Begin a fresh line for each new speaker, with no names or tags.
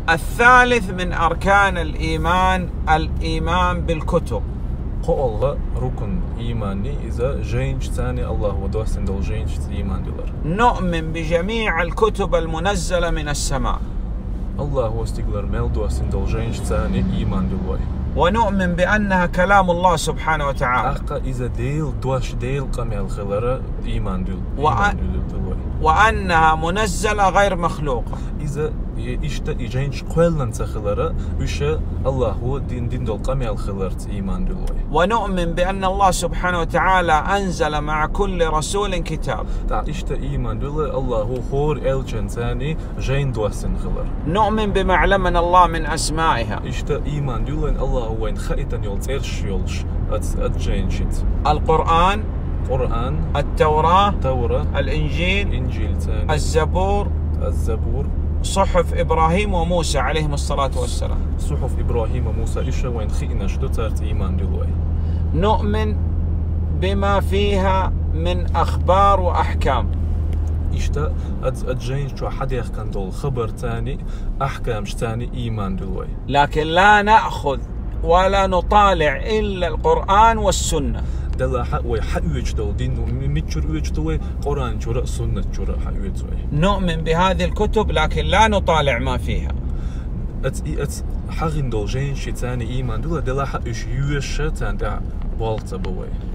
الثالث من أركان الإيمان الإيمان بالكتب.
قولغا ركن إيماني إذا جينش ثاني الله ودوسن دول جينش إيمان دولار.
نؤمن بجميع الكتب المنزلة من السماء.
الله واستقلر ميل دوسن دول جينش ثاني إيمان دولار.
ونؤمن بأنها كلام الله سبحانه وتعالى.
أقا إذا ديل دوش ديل قميل خلرة إيمان دول.
وأنها منزلة غير مخلوقة.
إذا إشتا إجينش قولن تخلرة وش الله هو دين دول قميل خلرت إيمان دول.
ونؤمن بأن الله سبحانه وتعالى أنزل مع كل رسول كتاب.
إشتا إيمان دول الله هو خور إلجن ثاني جين دوسن خلر.
نؤمن بما علمنا الله من أسمائها.
إشتا إيمان دول الله هو إن خائتن يولت إرش يولش أتجينشت.
القرآن، التوراة، الإنجيل،
إنجيل ثاني،
الزبور، صحف إبراهيم وموسى عليهم الصلاة والسلام.
صحف إبراهيم وموسى إيش وين خينا شدو تارت إيمان دلوي.
نؤمن بما فيها من أخبار وأحكام.
إشتا أتجين شو حد يحكي دول خبر تاني أحكام تاني إيمان دلوي.
لكن لا نأخذ ولا نطالع إلا القرآن والسنة.
دلا حق ويحوج دول دين متشر ويجتوي قرآن جرأ سنة جرأ حويجتوي.
نؤمن بهذه الكتب لكن لا نطالع ما فيها.
حقن دول جين شي تاني إيمان دول دلا حق إيش يوش تان دا بالتا بوي.